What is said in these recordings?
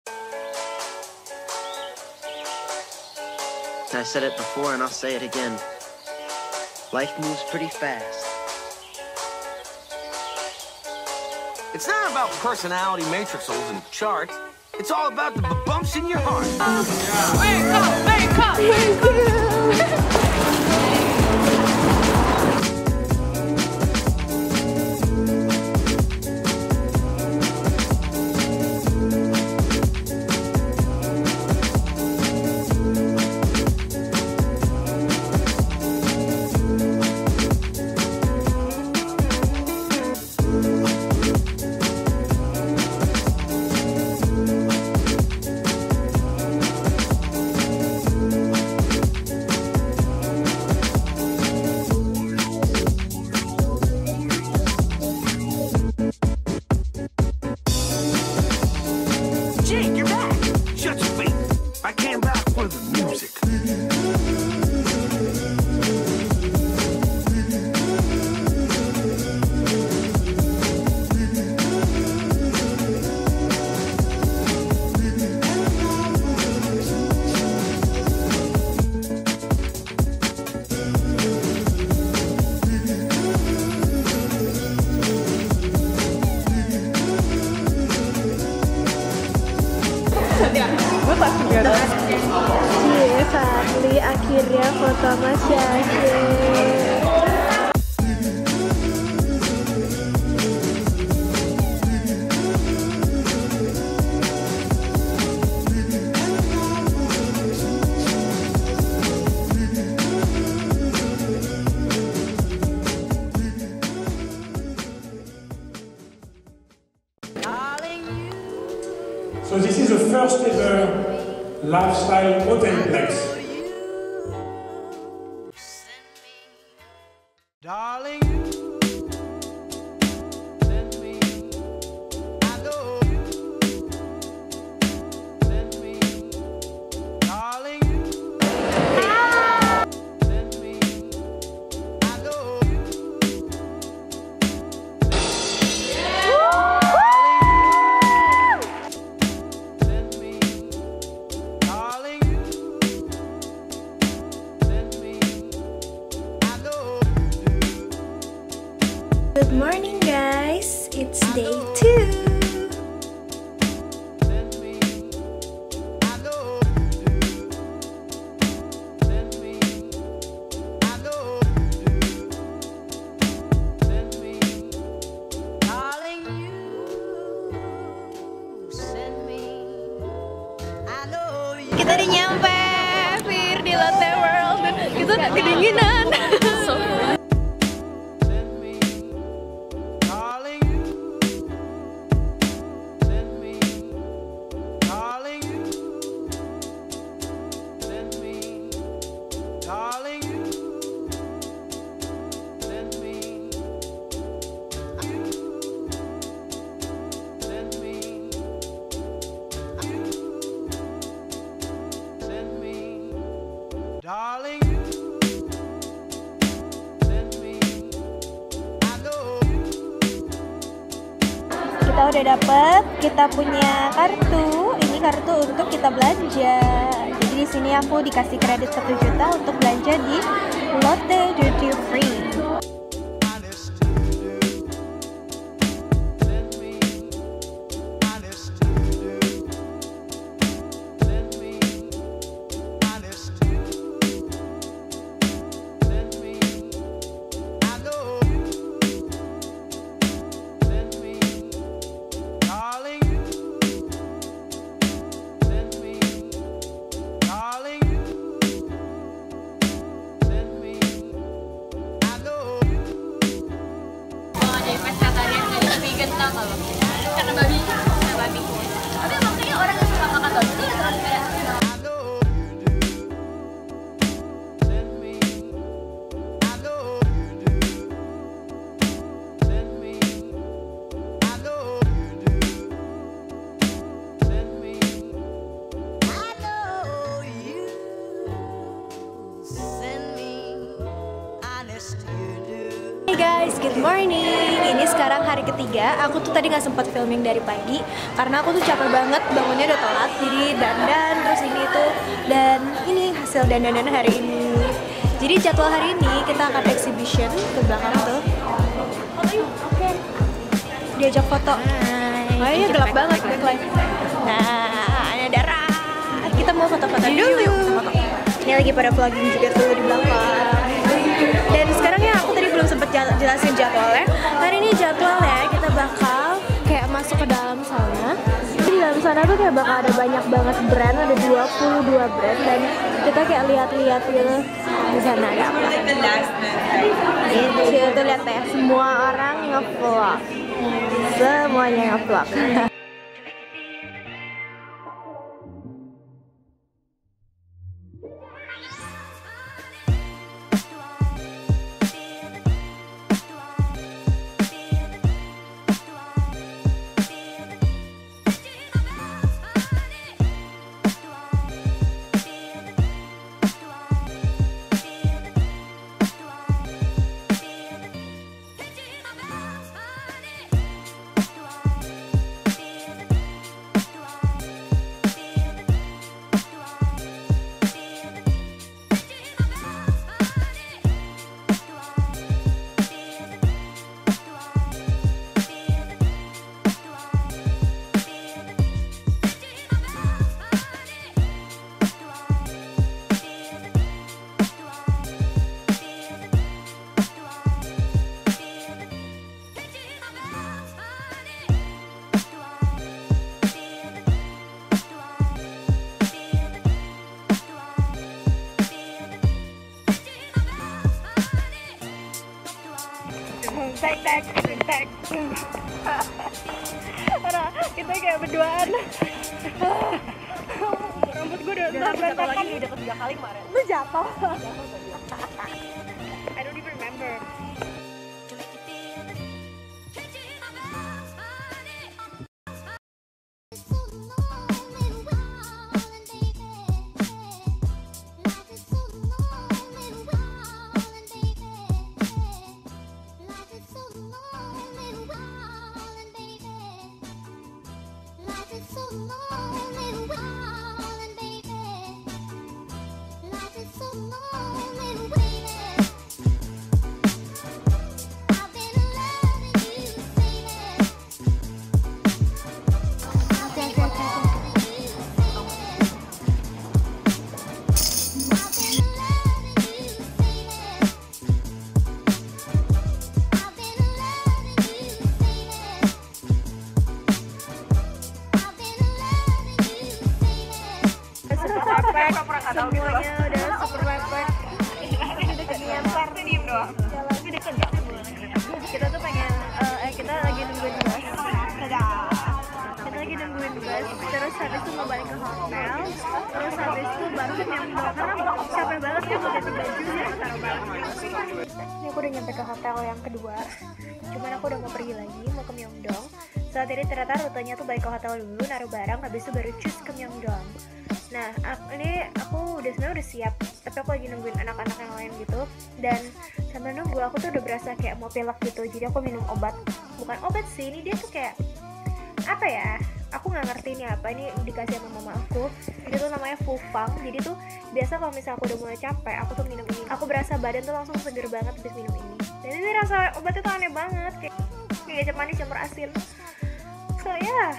I said it before and I'll say it again. Life moves pretty fast. It's not about personality matrixels and charts. It's all about the bumps in your heart. Wake up, wake up, wake up. Jake, you're back! Shut your face! I came back for the music. Cie, Fadli akhirnya foto sama Syahir. So this is the first ever lifestyle hotelplex. Darling, send me. I know you. Send me. Darling, send me. I know you. Send me. Darling, send me. I know you do. Good morning guys, it's day 2. Send me. I know you do. Send me. I know you do. Send me. Darling, you send me. I know you. Kita udah nyampe Fir di Lotte World dan kita kedinginan. Send me. Darling, you. Send me. Darling, you. Send me. Darling, you. Send me. You. Send me. You. Send me. Darling, you. Send me. I know you. Kita udah dapet, kita punya kartu. Ini kartu untuk kita belanja. Jadi di sini aku dikasih kredit 1 juta untuk belanja di Lotte Duty Free. Honest to do. Send me. Honest to do. Send me. Honest to. Send me. I know you. Send me. Darling, you. Send me. Darling, you. Send me. I guys, good morning. Ini sekarang hari ketiga. Aku tuh tadi nggak sempat filming dari pagi karena aku tuh capek banget, bangunnya udah telat. Jadi dandan terus ini tuh, dan ini hasil dandan hari ini. Jadi jadwal hari ini kita akan exhibition ke belakang tuh. Diajak foto. Kayaknya gelap banget backlight. Nah, ada darah. Kita mau foto-foto dulu. Ini lagi pada vlogging juga tuh di belakang. Dan sekarang ya aku tadi belum sempat jelasin jadwalnya. Hari ini jadwalnya kita bakal kayak masuk ke dalam sana. Di dalam sana tuh kayak bakal ada banyak banget brand, ada 22 brand, dan kita kayak lihat-lihat gitu. Di sana ada apa? Itu tuh lihat ya, semua orang nge-vlog. Semuanya nge-vlog. Tek. Kita kayak berduaan. Rambut gue udah berantakan. Udah ketiga kali kemarin. Lu jatuh. I don't even remember. Semuanya udah super mepet. Nyantar diem doang. Jalan deket. Kita tuh pengen kita lagi nungguin bus. Kita lagi nungguin bus. Terus habis itu mau balik ke hotel. Terus habis itu baru ke Myeongdong karena capek banget ya mau ganti baju sama taruh barang. Ini aku udah nyampe ke hotel yang kedua. Cuman aku udah mau pergi lagi, mau ke Myeongdong. Saat ini ternyata rutenya tuh balik ke hotel dulu, naruh barang, habis itu baru cus ke Myeongdong. Nah, ini aku sebenarnya udah siap, tapi aku lagi nungguin anak-anak yang lain gitu. Dan sambil nunggu aku tuh udah berasa kayak mau pilek gitu. Jadi aku minum obat, bukan obat sih, ini dia tuh kayak apa ya? Aku nggak ngerti ini apa. Ini dikasih sama mama aku. Ini tuh namanya Fufang. Jadi tuh biasa kalau misalnya aku udah mulai capek, aku tuh minum ini. Aku berasa badan tuh langsung seger banget habis minum ini. Dan ini rasa obatnya tuh aneh banget, kayak kecap manis campur asin. So yeah.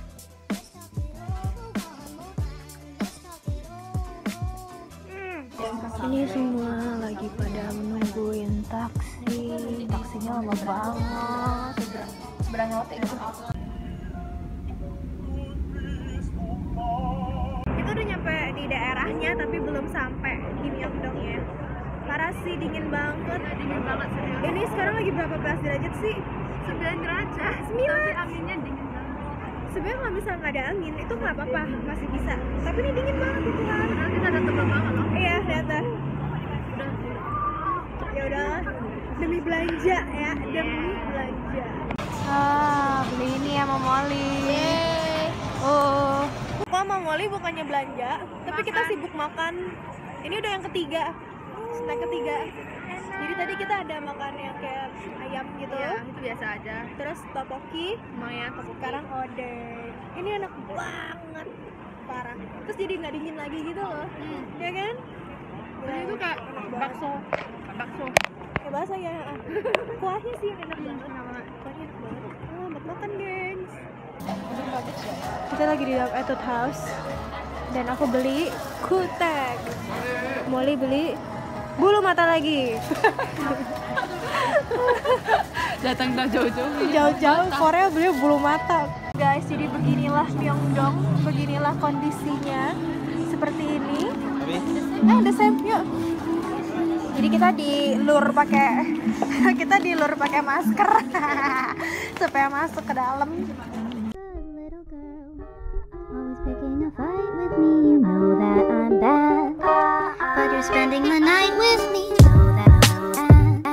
Ini semua lagi pada menungguin taksi. Taksinya lama banget. Seberang hotel itu. Itu udah nyampe di daerahnya tapi belum sampai di Myeongdongnya. Parah sih, dingin banget. Dingin banget serius. Ini sekarang lagi berapa belas derajat sih? 9 derajat. 9. Tapi anginnya dingin banget. Sebenarnya kalau misalnya nggak ada angin itu nggak apa-apa, masih bisa. Tapi ini dingin banget itu kan. Karena kita ada tebal banget loh. Iya, ternyata. Ya udah, demi belanja ya, demi belanja. Beli ini ya Mama Molly. Oh, kok Mama Molly bukannya belanja, tapi kita sibuk makan. Ini udah yang ketiga. snack ketiga. Jadi tadi kita ada makan yang kayak ayam gitu. Iya, itu biasa aja. Terus topoki, Lumayan toko. sekarang odeng. Ini enak banget, parah. Terus jadi nggak dingin lagi gitu loh, ya kan? Terus itu kayak Enak banget. bakso. Kayak bakso ya. Kuahnya sih yang enak banget. Kuahnya enak banget. Selamat makan, gengs. Kita lagi di dalam Etude House dan aku beli kutek. Molly beli bulu mata lagi. Datang jauh-jauh. Jauh-jauh Korea beli bulu mata. Guys, jadi beginilah Myeongdong, beginilah kondisinya. Seperti ini. The same, yuk. Jadi kita dilur pakai masker supaya masuk ke dalam. Little girl, always picking a fight with me. You know that I'm bad, but you're spending the night with me. You know that I'm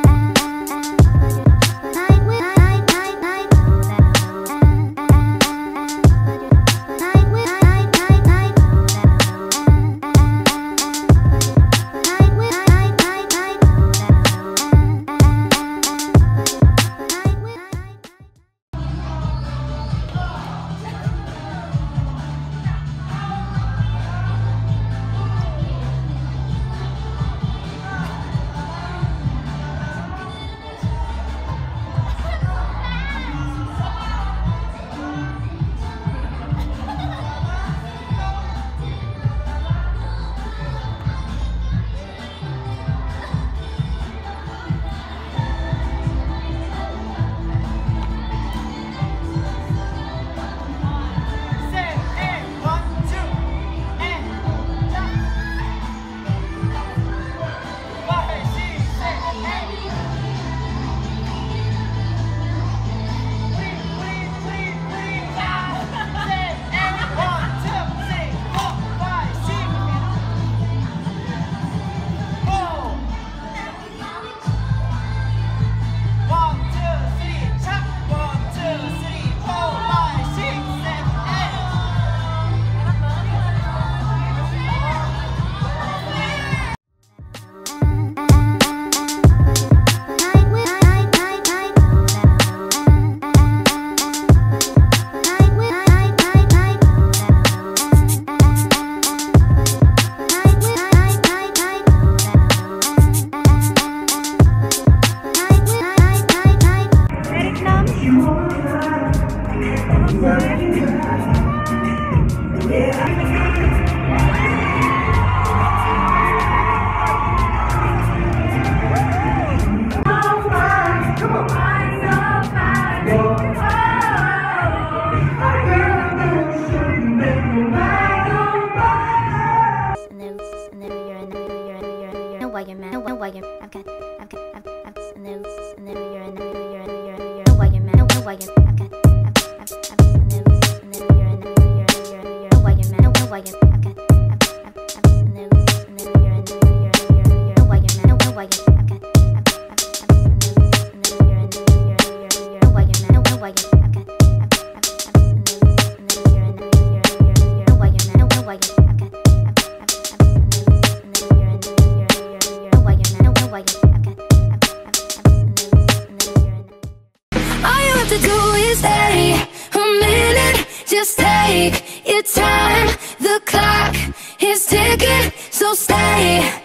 Just take your time, the clock is ticking, so stay